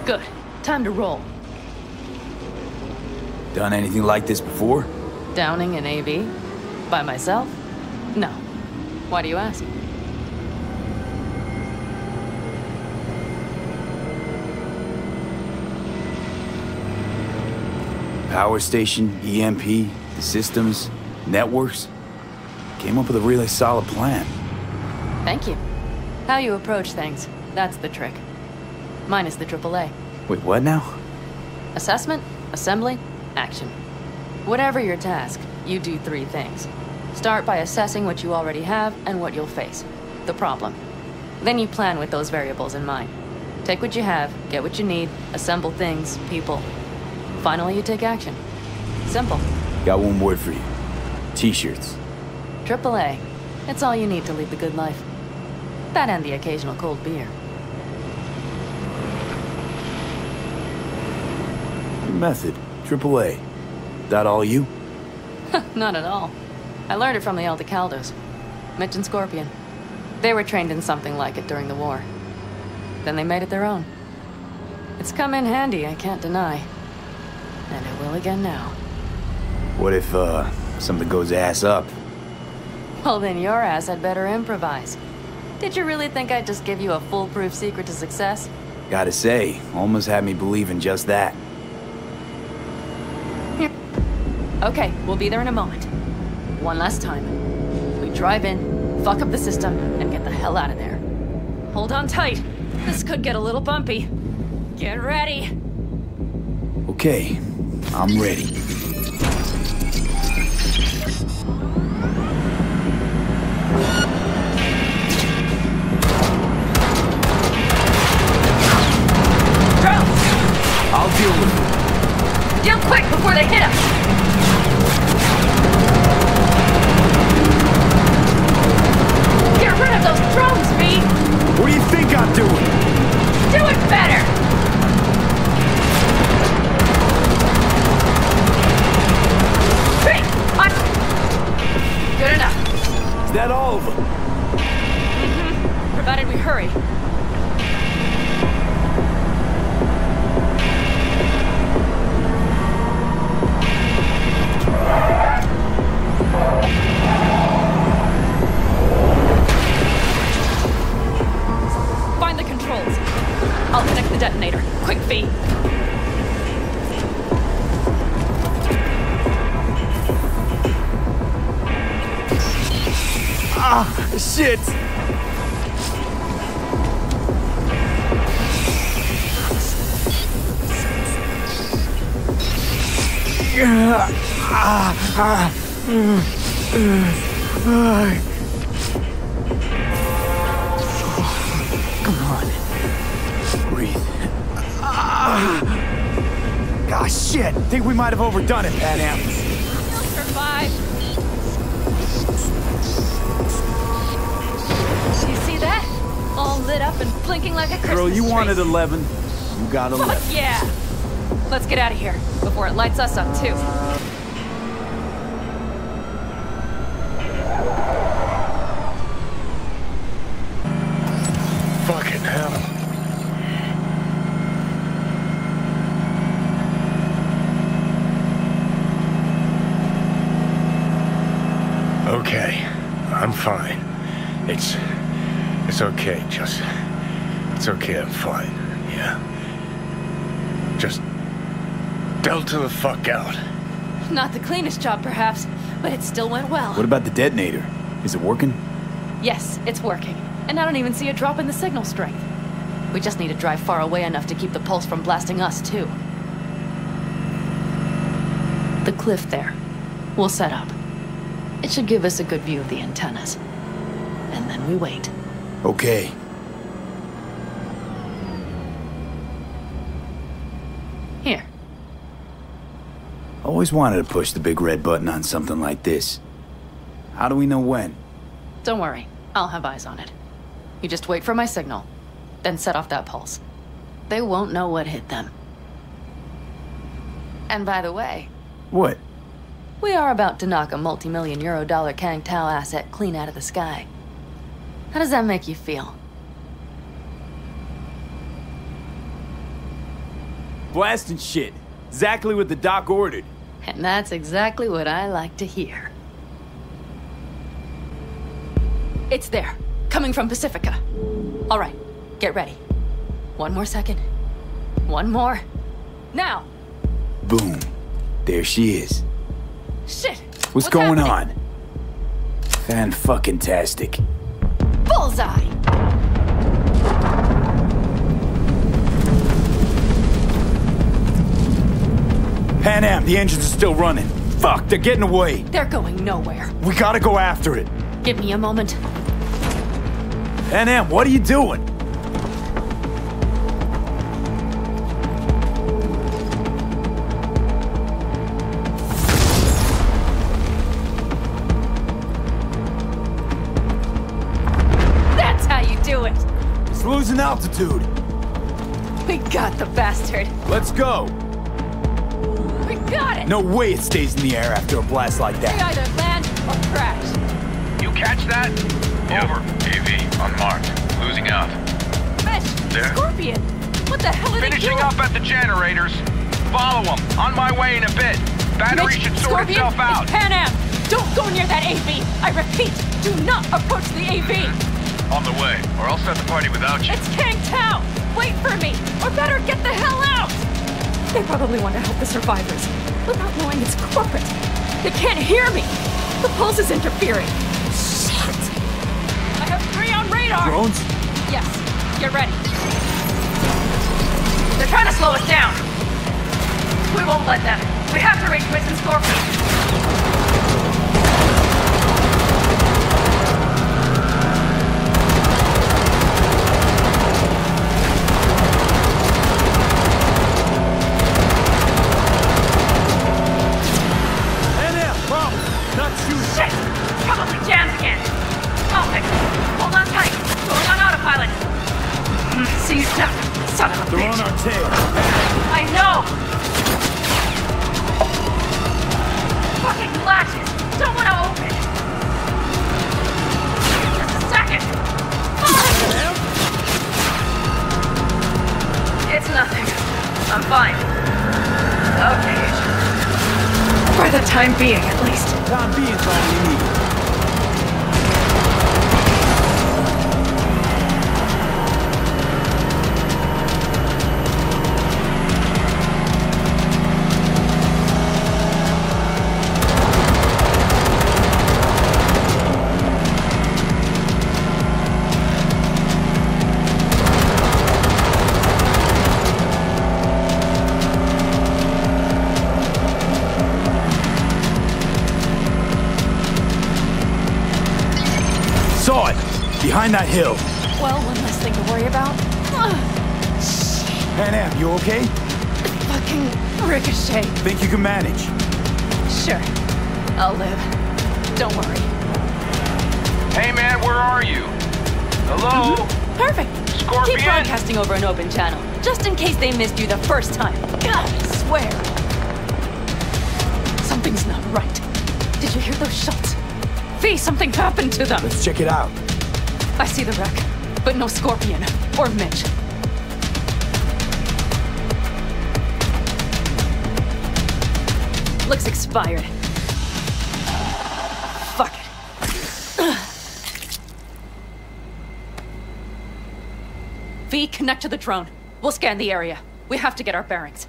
Good. Time to roll. Done anything like this before? Downing an AV? By myself? No. Why do you ask? Power station, EMP, the systems, networks. Came up with a really solid plan. Thank you. How you approach things, that's the trick. Mine is the AAA. Wait, what now? Assessment, assembly, action. Whatever your task, you do 3 things. Start by assessing what you already have and what you'll face. The problem. Then you plan with those variables in mind. Take what you have, get what you need, assemble things, people. Finally, you take action. Simple. Got one word for you. T-shirts. AAA. It's all you need to lead the good life. That and the occasional cold beer. Good method. AAA. That all you? Not at all. I learned it from the Aldecaldos. Mitch and Scorpion. They were trained in something like it during the war. Then they made it their own. It's come in handy, I can't deny. And it will again now. What if, something goes ass up? Well, then your ass had better improvise. Did you really think I'd just give you a foolproof secret to success? Gotta say, almost had me believe in just that. Here. Okay, we'll be there in a moment. One last time. We drive in, fuck up the system, and get the hell out of there. Hold on tight. This could get a little bumpy. Get ready. Okay, I'm ready. Drones! I'll deal with it. Deal quick before they hit us! Get rid of those drones, V! What do you think I'm doing? Do it better! Good enough. Is that all of them? Mm-hmm. Provided we hurry. Find the controls. I'll connect the detonator. Quick, V. Ah, shit! Come on. Breathe. Ah, shit! Think we might have overdone it, Panam. You'll survive. You see that? All lit up and blinking like a Christmas Girl, you tree. wanted 11. You got 11. Fuck yeah! Let's get out of here before it lights us up too. Fucking hell. Okay, I'm fine. It's okay, just... It's okay, I'm fine, yeah. Just... Delta the fuck out. Not the cleanest job, perhaps, but it still went well. What about the detonator? Is it working? Yes, it's working. And I don't even see a drop in the signal strength. We just need to drive far away enough to keep the pulse from blasting us, too. The cliff there. We'll set up. It should give us a good view of the antennas. And then we wait. Okay. Here. Always wanted to push the big red button on something like this. How do we know when? Don't worry. I'll have eyes on it. You just wait for my signal. Then set off that pulse. They won't know what hit them. And by the way... What? We are about to knock a multi-million-euro-dollar Kang Tao asset clean out of the sky. How does that make you feel? blasting shit. Exactly what the doc ordered. And that's exactly what I like to hear. It's there, coming from Pacifica. All right, get ready. One more second. One more. Now! Boom. There she is. Shit! What's going happening? on? Fan-fucking-tastic. Bullseye! Panam, the engines are still running. Fuck, they're getting away. They're going nowhere. We gotta go after it. Give me a moment. Panam, what are you doing? That's how you do it! It's losing altitude. We got the bastard. Let's go. We got it! No way it stays in the air after a blast like We that. either land or crash. You catch that? Over. AV, unmarked. Losing out. Fish! There. Scorpion! What the hell are they Finishing doing? up at the generators. Follow them. On my way in a bit. Battery Mitch, should sort Scorpion, itself out. it's Panam! Don't go near that AV! I repeat, do not approach the AV! On the way, or I'll start the party without you. It's Kang Tao! Wait for me! Or better, get the hell out! They probably want to help the survivors, without knowing it's corporate. They can't hear me! The pulse is interfering. Shit! I have 3 on radar! Drones? Yes, get ready. They're trying to slow us down. We won't let them. We have to reach Mission Scorpion. Panam, problem. Not shooting. Shit! Probably jammed again. I'll fix it. Hold on tight. Going on autopilot. See you soon, son of a They're bitch. on our tail. I know! Fucking latches! Don't want to open! Just a second! It's nothing. I'm fine. Okay. For the time being, at least. Time being's all we need. Saw it! Behind that hill. Well, one less thing to worry about. Panam, you okay? Fucking ricochet. Think you can manage? Sure. I'll live. Don't worry. Hey man, where are you? Hello? Perfect. Scorpion? Keep broadcasting over an open channel, just in case they missed you the first time. God, I swear. Something's not right. Did you hear those shots? V, something happened to them. Let's check it out. I see the wreck, but no Scorpion or Mitch. Looks expired. Fuck it. V, connect to the drone. We'll scan the area. We have to get our bearings.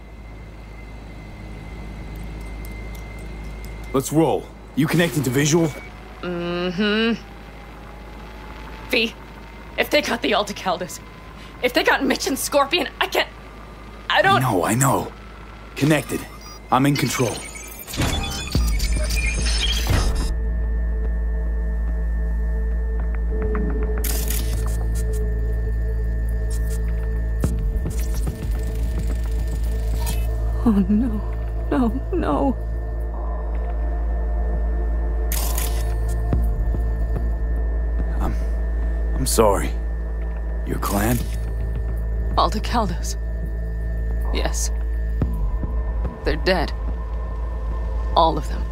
Let's roll. You connecting to visual? V, if they got the Alticaldas, if they got Mitch and Scorpion, I don't... I know. Connected. I'm in control. Oh no, no, no. I'm sorry. Your clan? Alticaldos. Yes. They're dead. All of them.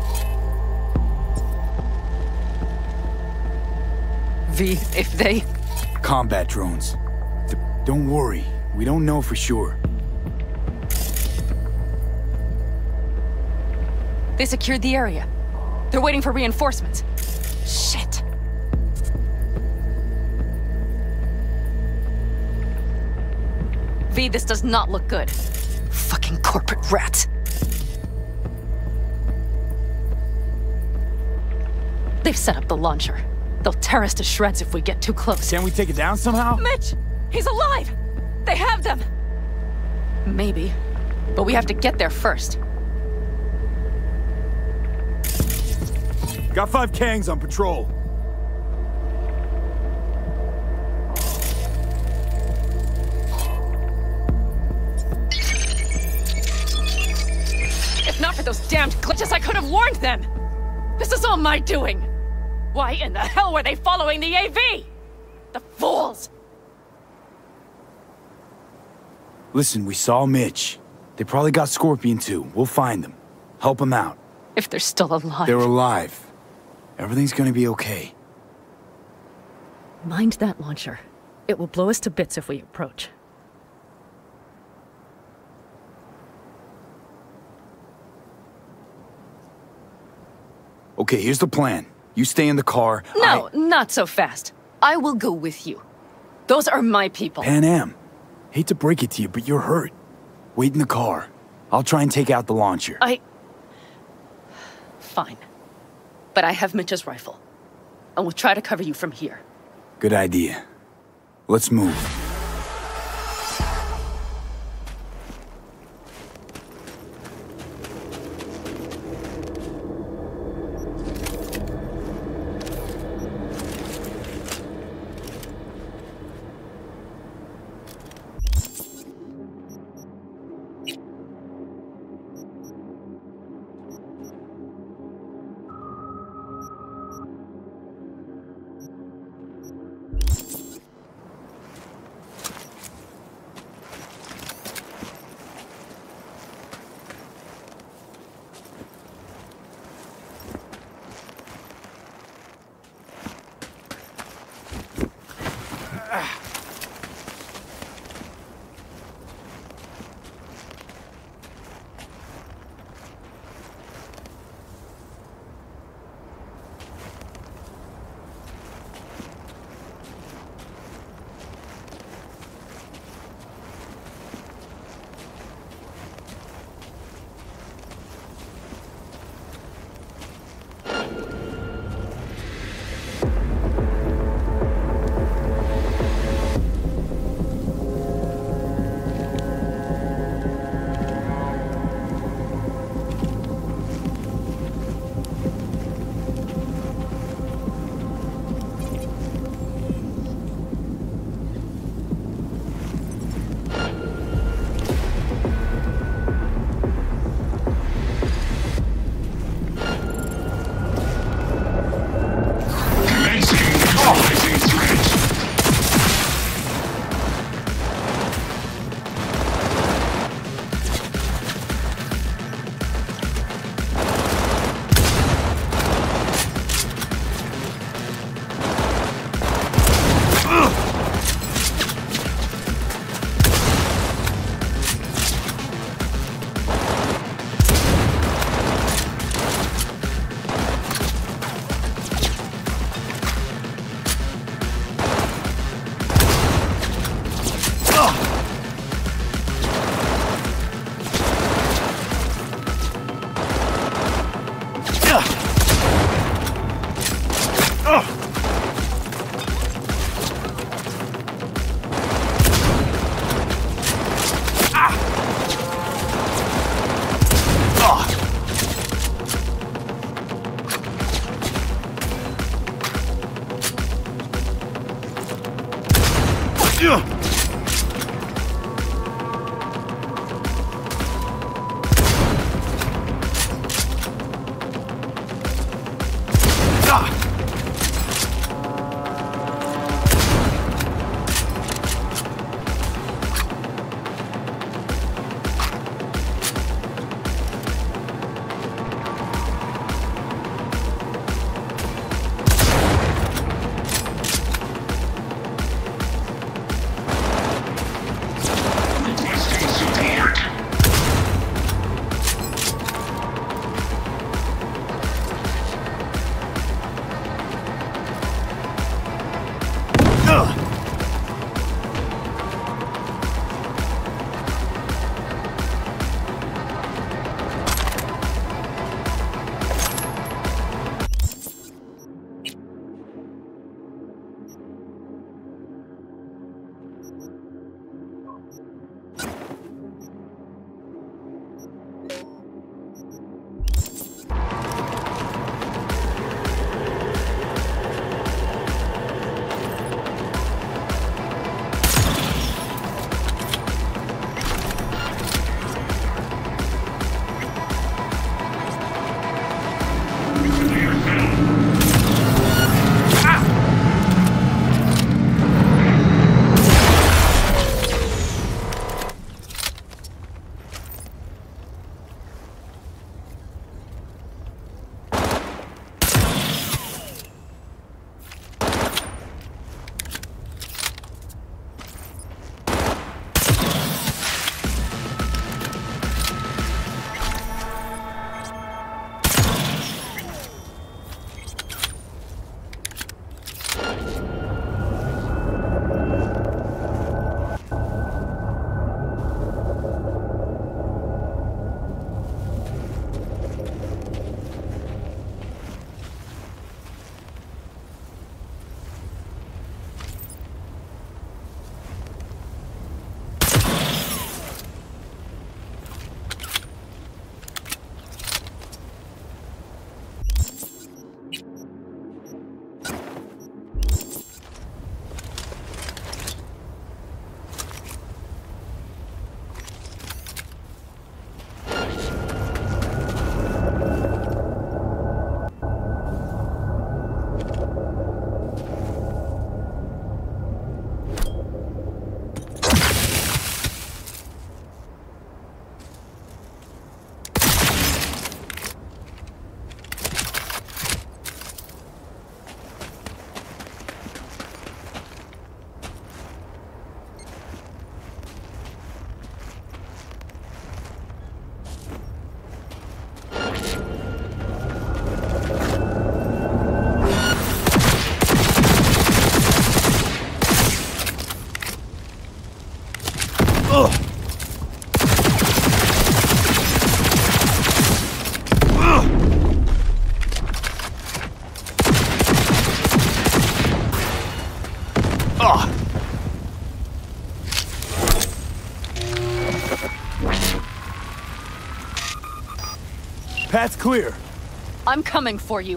V, if they... Combat drones. Don't worry, we don't know for sure. They secured the area. They're waiting for reinforcements. Shit. V, this does not look good. Fucking corporate rats. They've set up the launcher. They'll tear us to shreds if we get too close. Can we take it down somehow? Mitch! He's alive! They have them! Maybe. But we have to get there first. Got 5 Kangs on patrol. If not for those damned glitches, I could have warned them! This is all my doing! Why in the hell were they following the AV? The fools! Listen, we saw Mitch. They probably got Scorpion too. We'll find them. Help them out. If they're still alive. They're alive. Everything's gonna be okay. Mind that launcher. It will blow us to bits if we approach. Okay, here's the plan. You stay in the car. No, not so fast. I will go with you. Those are my people. Panam, hate to break it to you, but you're hurt. Wait in the car. I'll try and take out the launcher. Fine. But I have Mitch's rifle. And we'll try to cover you from here. Good idea. Let's move. Path's clear. I'm coming for you.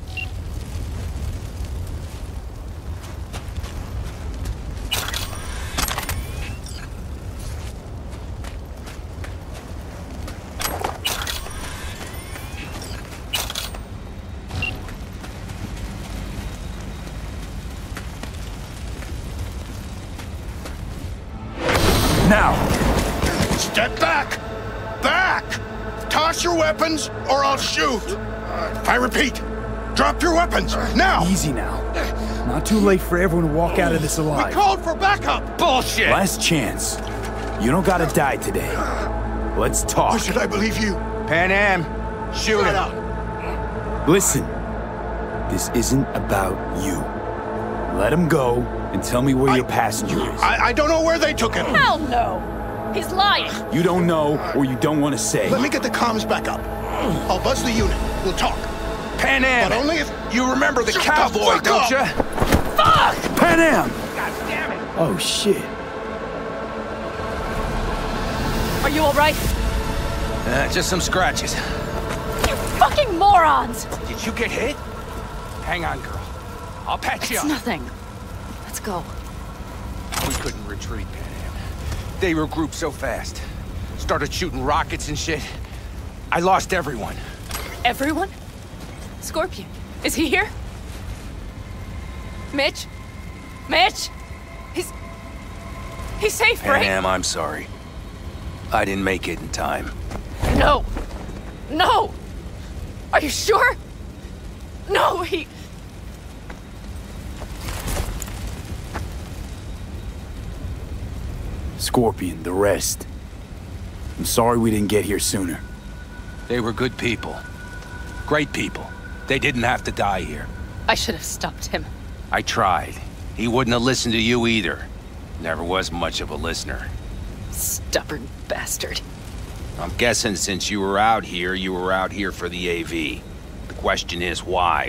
Now! Step back! Back! Toss your weapons, or I'll shoot! I repeat, drop your weapons, now! Easy now. Not too late for everyone to walk out of this alive. We called for backup! Bullshit! Last chance. You don't gotta die today. Let's talk. Why should I believe you? Panam, shoot Shut him. up! Listen, this isn't about you. Let him go and tell me where your passenger is. I don't know where they took him. Hell no! He's lying! You don't know or you don't want to say. Let me get the comms back up. I'll buzz the unit. We'll talk. Panam, But only if... you remember the Shut the cowboy, fuck don't up. you? Panam! God damn it! Oh shit. Are you alright? Just some scratches. You fucking morons! Did you get hit? Hang on, girl. I'll patch you It's up. nothing. Let's go. We couldn't retreat, Panam. They regrouped so fast. Started shooting rockets and shit. I lost everyone. Everyone? Scorpion, is he here? Mitch? Mitch? He's safe, right? Panam, I'm sorry. I didn't make it in time. No! No! Are you sure? No, he... Scorpion, the rest. I'm sorry we didn't get here sooner. They were good people. Great people. They didn't have to die here. I should have stopped him. I tried. He wouldn't have listened to you either. Never was much of a listener. Stubborn bastard. I'm guessing since you were out here for the AV. The question is why?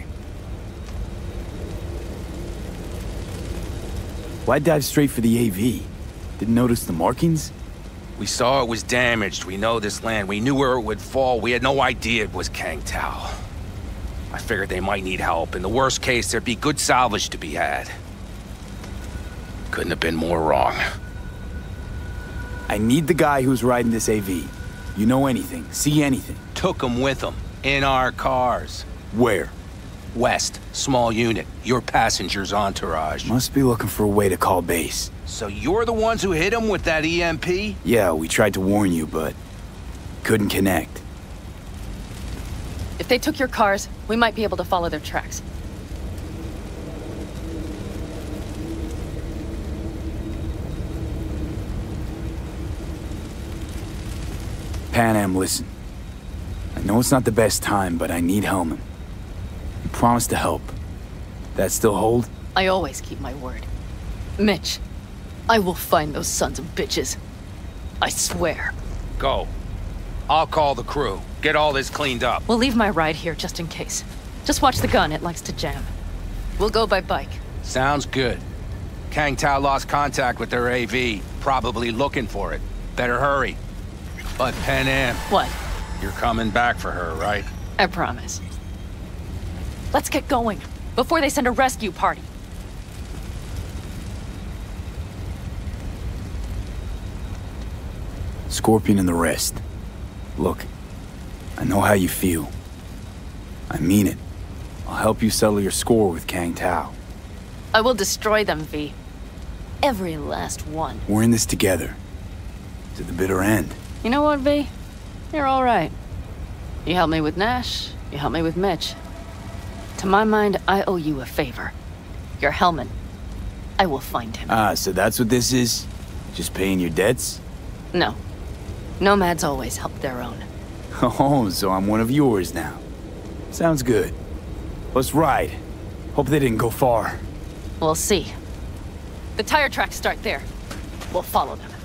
Why dive straight for the AV? Didn't notice the markings? We saw it was damaged. We know this land. We knew where it would fall. We had no idea it was Kang Tao. I figured they might need help. In the worst case, there'd be good salvage to be had. Couldn't have been more wrong. I need the guy who's riding this AV. You know anything, see anything. Took them with them. In our cars. Where? West. Small unit. Your passenger's entourage. Must be looking for a way to call base. So you're the ones who hit him with that EMP? Yeah, we tried to warn you, but couldn't connect. If they took your cars, we might be able to follow their tracks. Panam, listen. I know it's not the best time, but I need Hellman. You promised to help. That still hold? I always keep my word. Mitch, I will find those sons of bitches. I swear. Go. I'll call the crew. Get all this cleaned up. We'll leave my ride here just in case. Just watch the gun, it likes to jam. We'll go by bike. Sounds good. Kang Tao lost contact with their AV. Probably looking for it. Better hurry. But Panam, What? you're coming back for her, right? I promise. Let's get going, before they send a rescue party. Scorpion and the rest. Look, I know how you feel. I mean it. I'll help you settle your score with Kang Tao. I will destroy them, V. Every last one. We're in this together. To the bitter end. You know what, V? You're all right. You helped me with Nash, you helped me with Mitch. To my mind, I owe you a favor. Your Hellman. I will find him. Ah, so that's what this is? Just paying your debts? No. Nomads always help their own. Oh, so I'm one of yours now. Sounds good. Let's ride. Hope they didn't go far. We'll see. The tire tracks start there. We'll follow them.